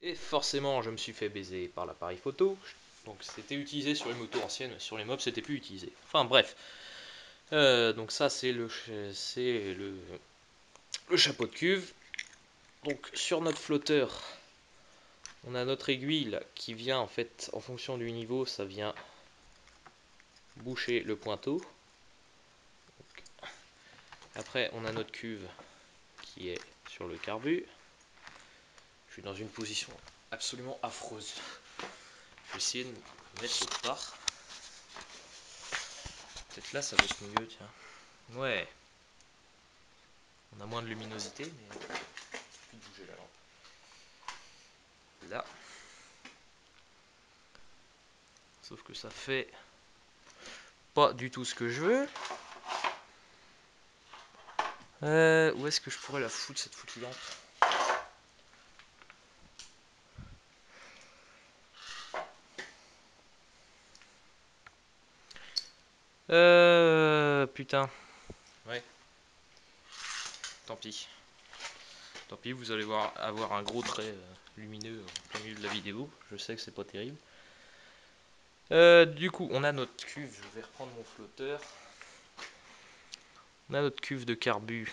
Et forcément, je me suis fait baiser par l'appareil photo. Donc c'était utilisé sur les motos anciennes, mais sur les mobs c'était plus utilisé. Enfin bref. Donc ça c'est le chapeau de cuve. Donc sur notre flotteur, on a notre aiguille là, qui vient en fait en fonction du niveau, ça vient boucher le pointeau. Donc, après on a notre cuve qui est sur le carbu. Je suis dans une position absolument affreuse. Je vais essayer de me mettre autre part. Peut-être là ça va être mieux, tiens. Ouais. On a moins de luminosité, mais je vais bouger la lampe. Là. Sauf que ça fait pas du tout ce que je veux. Où est-ce que je pourrais la foutre, cette foutue lampe? Putain. Ouais. Tant pis. Tant pis, vous allez avoir un gros trait lumineux en plein milieu de la vidéo. Je sais que c'est pas terrible. Du coup, on a notre cuve. Je vais reprendre mon flotteur. On a notre cuve de carbu.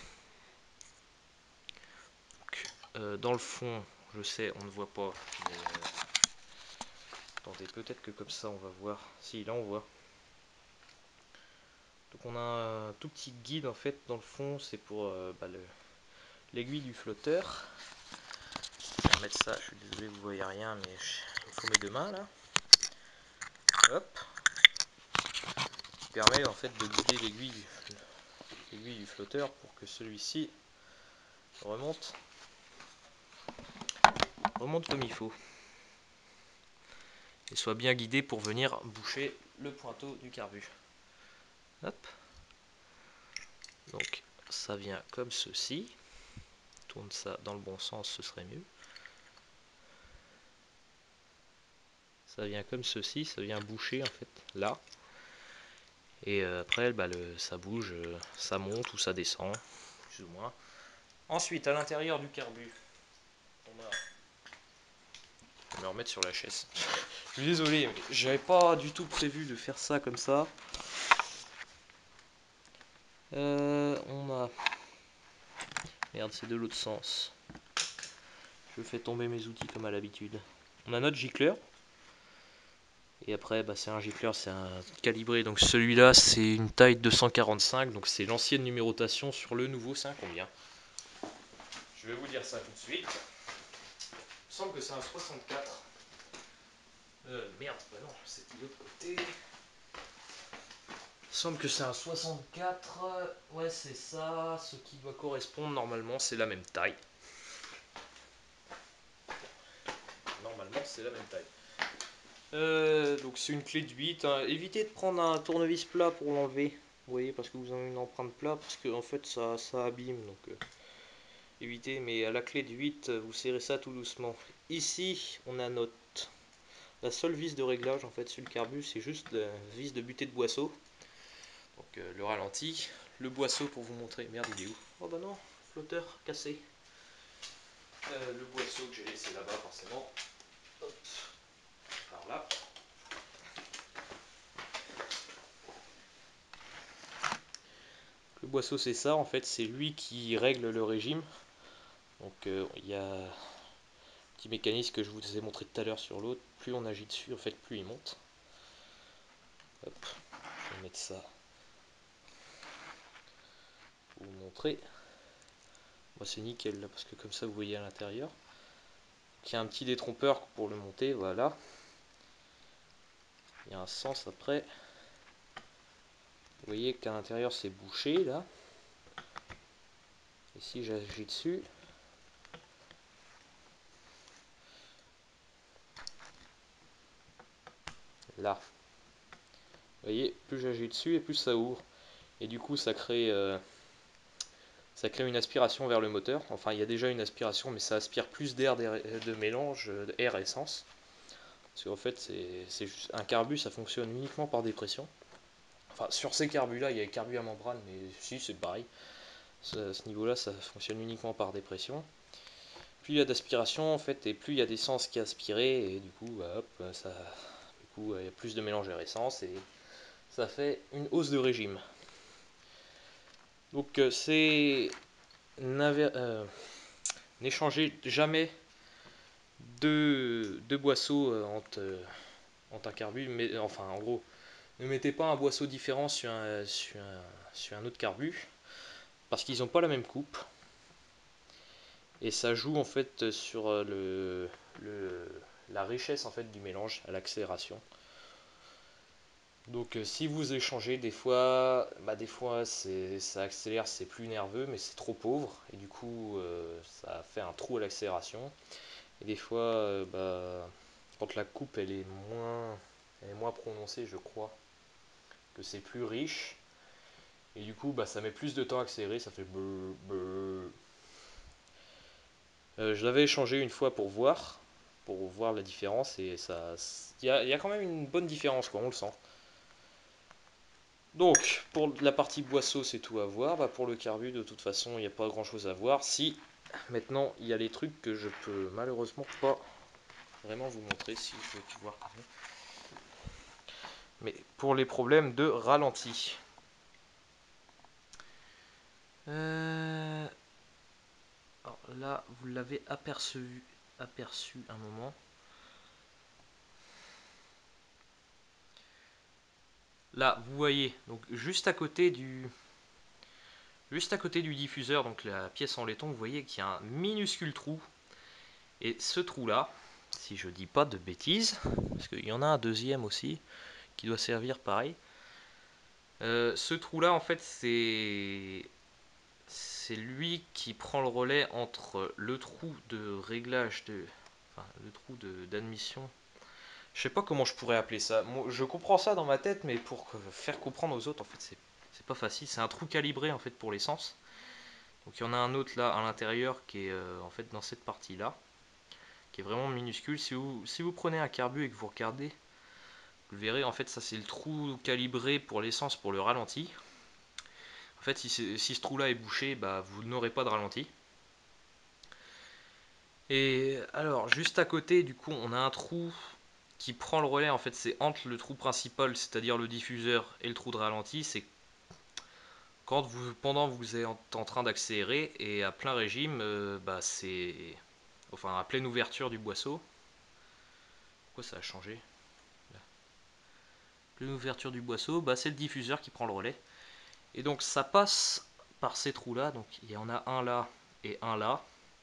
Donc, dans le fond, je sais, on ne voit pas. Mais, attendez, peut-être que comme ça, on va voir. Si, là, on voit. Donc, on a un tout petit guide, en fait, dans le fond. C'est pour l'aiguille du flotteur. Je vais remettre ça. Je suis désolé, vous voyez rien, mais il me faut mes deux mains, là. Hop. Qui permet, en fait, de guider l'aiguille du flotteur pour que celui-ci remonte comme il faut et soit bien guidé pour venir boucher le pointeau du carbu. Hop. Donc ça vient comme ceci. Tourne ça dans le bon sens, ce serait mieux. Ça vient comme ceci, ça vient boucher en fait là. Et après ça bouge, ça monte ou ça descend, plus ou moins. Ensuite à l'intérieur du carbu, on a... Je vais me remettre sur la chaise. Je suis désolé, mais j'avais pas du tout prévu de faire ça comme ça. On a... Merde, c'est de l'autre sens. Je fais tomber mes outils comme à l'habitude. On a notre gicleur. Et après, c'est un gicleur, c'est un calibré. Donc celui-là, c'est une taille 245. Donc c'est l'ancienne numérotation. Sur le nouveau, c'est un combien? Je vais vous dire ça tout de suite. Il me semble que c'est un 64. Merde, bah non, c'était de l'autre côté. Il me semble que c'est un 64. Ouais, c'est ça. Ce qui doit correspondre normalement, c'est la même taille. Normalement, c'est la même taille. Donc c'est une clé de 8. Hein. Évitez de prendre un tournevis plat pour l'enlever. Vous voyez, parce que vous avez une empreinte plat, parce que en fait ça abîme. Donc évitez, mais à la clé de 8, vous serrez ça tout doucement. Ici, on a la seule vis de réglage en fait sur le carbu, c'est juste la vis de butée de boisseau. Donc le ralenti, le boisseau pour vous montrer. Merde, il est où? Oh bah non, flotteur cassé. Le boisseau que j'ai laissé là-bas forcément. Hop, par là. Le boisseau c'est ça, en fait c'est lui qui règle le régime. Donc il y a un petit mécanisme que je vous ai montré tout à l'heure sur l'autre. Plus on agit dessus, en fait plus il monte. Hop, je vais mettre ça pour vous montrer. Moi c'est nickel là, parce que comme ça vous voyez à l'intérieur. Il y a un petit détrompeur pour le monter, voilà. Il y a un sens après. Vous voyez qu'à l'intérieur c'est bouché là. Et si j'agis dessus, là, vous voyez, plus j'agis dessus et plus ça ouvre. Et du coup ça crée une aspiration vers le moteur. Enfin il y a déjà une aspiration, mais ça aspire plus d'air de mélange, air essence. Parce qu'en fait c'est juste un carbu, ça fonctionne uniquement par dépression. Enfin sur ces carbus là, il y a les carbus à membrane, mais si c'est pareil. À ce niveau là ça fonctionne uniquement par dépression. plus il y a d'aspiration en fait, et plus il y a d'essence qui est aspirée, et du coup, bah, hop, du coup, il y a plus de mélange d'air-essence, et ça fait une hausse de régime. Donc c'est n'échangez jamais deux boisseaux entre un carbu, mais enfin en gros, ne mettez pas un boisseau différent sur un autre carbu, parce qu'ils n'ont pas la même coupe, et ça joue en fait sur la richesse en fait du mélange à l'accélération. Donc si vous échangez des fois ça accélère, c'est plus nerveux, mais c'est trop pauvre, et du coup ça fait un trou à l'accélération. Et des fois, quand la coupe elle est moins prononcée, je crois, que c'est plus riche, et du coup ça met plus de temps à accélérer, ça fait brrr, brrr. Je l'avais échangé une fois pour voir la différence, et il y a quand même une bonne différence, quoi, on le sent. Donc, pour la partie boisseau, c'est tout à voir. Bah, pour le carbu, de toute façon, il n'y a pas grand chose à voir. Si, maintenant, il y a les trucs que je peux malheureusement pas vraiment vous montrer, si je veux voir. Mais pour les problèmes de ralenti. Alors là, vous l'avez aperçu un moment. Là, vous voyez, donc juste à côté du diffuseur, donc la pièce en laiton, vous voyez qu'il y a un minuscule trou. Et ce trou-là, si je dis pas de bêtises, parce qu'il y en a un deuxième aussi, qui doit servir pareil. Ce trou-là, en fait, c'est lui qui prend le relais entre le trou de réglage enfin, le trou d'admission. Je sais pas comment je pourrais appeler ça. Moi, je comprends ça dans ma tête, mais pour faire comprendre aux autres, en fait, c'est pas facile. C'est un trou calibré en fait pour l'essence. Donc il y en a un autre là à l'intérieur qui est en fait dans cette partie-là, qui est vraiment minuscule. Si vous prenez un carbu et que vous regardez, vous le verrez, en fait, ça c'est le trou calibré pour l'essence pour le ralenti. En fait, si ce trou-là est bouché, bah, vous n'aurez pas de ralenti. Et alors, juste à côté, du coup, on a un trou qui prend le relais. En fait, c'est entre le trou principal, c'est-à-dire le diffuseur, et le trou de ralenti. C'est pendant que vous êtes en train d'accélérer, et à plein régime, c'est... Enfin, à pleine ouverture du boisseau. Pourquoi ça a changé? Pleine ouverture du boisseau, c'est le diffuseur qui prend le relais. Et donc, ça passe par ces trous-là. Donc, il y en a un là et un là.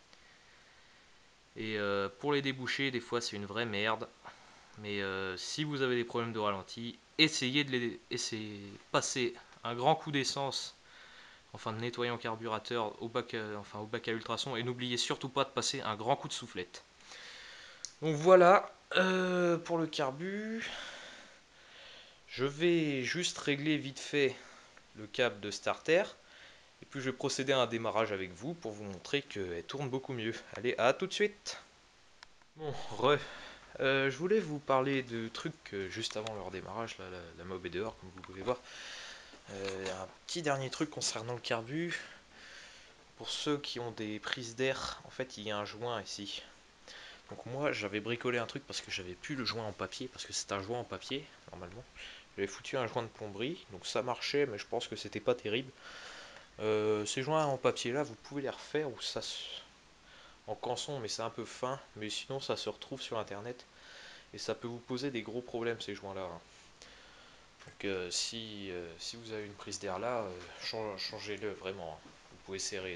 Et pour les déboucher, des fois, c'est une vraie merde. Mais si vous avez des problèmes de ralenti, essayez de passer un grand coup d'essence, enfin de nettoyant carburateur au bac à ultrasons, et n'oubliez surtout pas de passer un grand coup de soufflette. Donc voilà pour le carbu. Je vais juste régler vite fait le câble de starter, et puis je vais procéder à un démarrage avec vous pour vous montrer qu'elle tourne beaucoup mieux. Allez, à tout de suite. Bon, je voulais vous parler de trucs juste avant leur démarrage, là, la mob est dehors comme vous pouvez voir. Un petit dernier truc concernant le carbu. Pour ceux qui ont des prises d'air, en fait il y a un joint ici. Donc moi j'avais bricolé un truc parce que j'avais plus le joint en papier, parce que c'est un joint en papier normalement. J'avais foutu un joint de plomberie, donc ça marchait, mais je pense que c'était pas terrible. Ces joints en papier là, vous pouvez les refaire ou en canson, mais c'est un peu fin, mais sinon ça se retrouve sur internet. Et ça peut vous poser des gros problèmes ces joints là, hein. Donc si vous avez une prise d'air là, changez-le vraiment, hein. Vous pouvez serrer.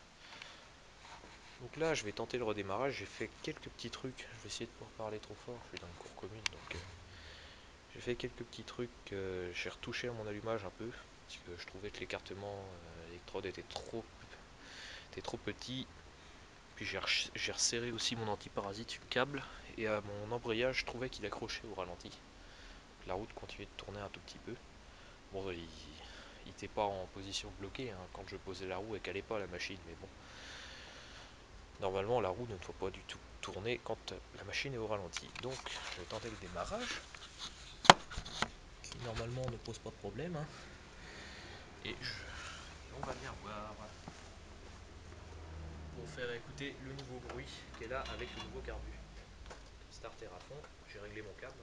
Donc là je vais tenter le redémarrage, j'ai fait quelques petits trucs, je vais essayer de pas parler trop fort, je suis dans une cour commune, donc j'ai fait quelques petits trucs, j'ai retouché mon allumage un peu, parce que je trouvais que l'écartement électrode était trop petit. Puis j'ai resserré aussi mon antiparasite sur le câble, et à mon embrayage je trouvais qu'il accrochait au ralenti. La route continuait de tourner un tout petit peu. Bon, il n'était pas en position bloquée, hein. Quand je posais la roue, elle calait pas la machine, mais bon. Normalement, la roue ne doit pas du tout tourner quand la machine est au ralenti. Donc, je vais tenter le démarrage, qui normalement ne pose pas de problème, hein. Et on va bien voir. Bon, pour faire écouter le nouveau bruit qui est là avec le nouveau carbu. Starter à fond, j'ai réglé mon câble.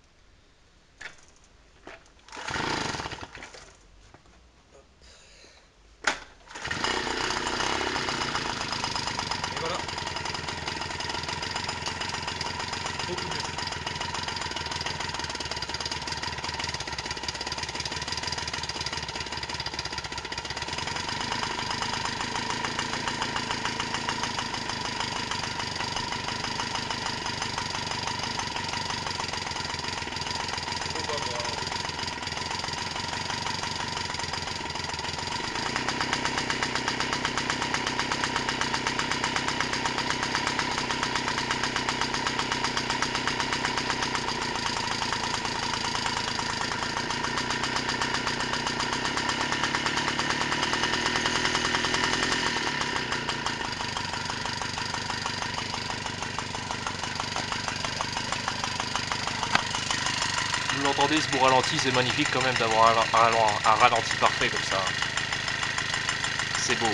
Et voilà. Beaucoup mieux. On va voir. Vous l'entendez, ce beau ralenti, c'est magnifique quand même d'avoir un ralenti parfait comme ça. C'est beau.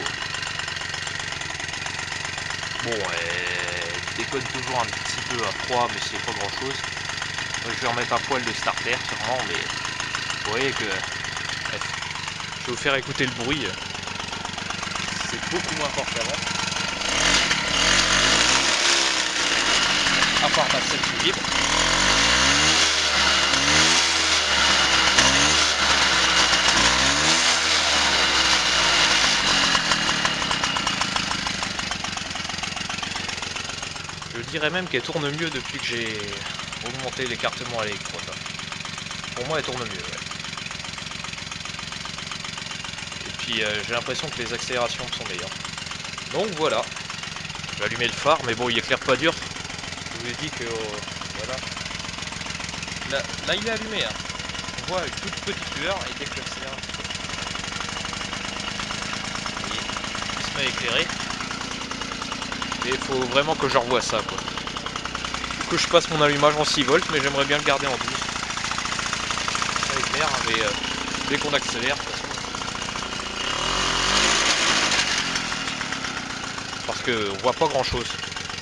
Bon, il déconne toujours un petit peu à froid, mais c'est pas grand chose. Je vais remettre un poil de starter sûrement, mais vous voyez que... Bref, je vais vous faire écouter le bruit. C'est beaucoup moins fort qu'avant. À part ma selle qui vibre. Je dirais même qu'elle tourne mieux depuis que j'ai augmenté l'écartement à l'électrode. Pour moi, elle tourne mieux. Ouais. Et puis, j'ai l'impression que les accélérations sont meilleures. Donc voilà. Je vais allumer le phare, mais bon, il éclaire pas dur. Je vous ai dit que... voilà. Là, il est allumé. Hein. On voit une toute petite lueur et dès que j'accélère un petit peu, il se met à éclairer. Et il faut vraiment que je revoie ça, quoi. Que je passe mon allumage en 6 volts, mais j'aimerais bien le garder en 12. Ça éclaire, mais dès qu'on accélère, de toute façon... Parce qu'on voit pas grand chose.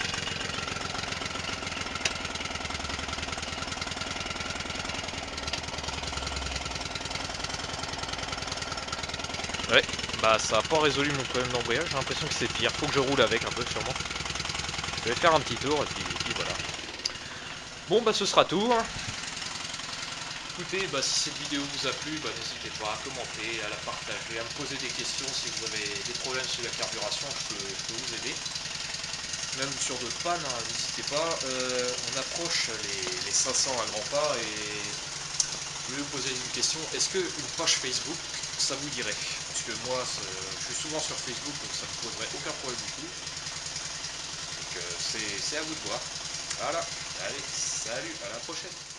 Ouais, bah ça a pas résolu mon problème d'embrayage, j'ai l'impression que c'est pire. Faut que je roule avec un peu sûrement. Je vais faire un petit tour et puis voilà. Bon bah ce sera tout. Hein. Écoutez, bah, si cette vidéo vous a plu, bah, n'hésitez pas à commenter, à la partager, à me poser des questions si vous avez des problèmes sur la carburation, je peux vous aider. Même sur d'autres pannes, hein, n'hésitez pas. On approche les 500 à grands pas et je voulais vous poser une question. Est-ce qu'une page Facebook, ça vous dirait? Parce que moi, je suis souvent sur Facebook, donc ça ne me poserait aucun problème du tout. Donc c'est à vous de voir. Voilà, allez, salut, à la prochaine.